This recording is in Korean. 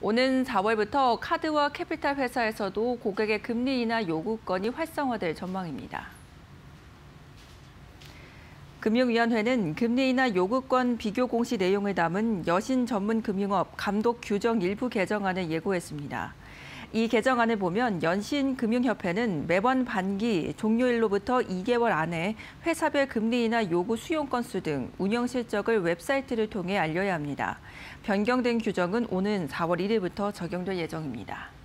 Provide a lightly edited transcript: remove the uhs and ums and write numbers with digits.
오는 4월부터 카드와 캐피탈 회사에서도 고객의 금리 인하 요구권이 활성화될 전망입니다. 금융위원회는 금리 인하 요구권 비교 공시 내용을 담은 여신 전문 금융업 감독 규정 일부 개정안을 예고했습니다. 이 개정안을 보면 연신금융협회는 매번 반기 종료일로부터 2개월 안에 회사별 금리 인하 요구 수용 건수 등 운영 실적을 웹사이트를 통해 알려야 합니다. 변경된 규정은 오는 4월 1일부터 적용될 예정입니다.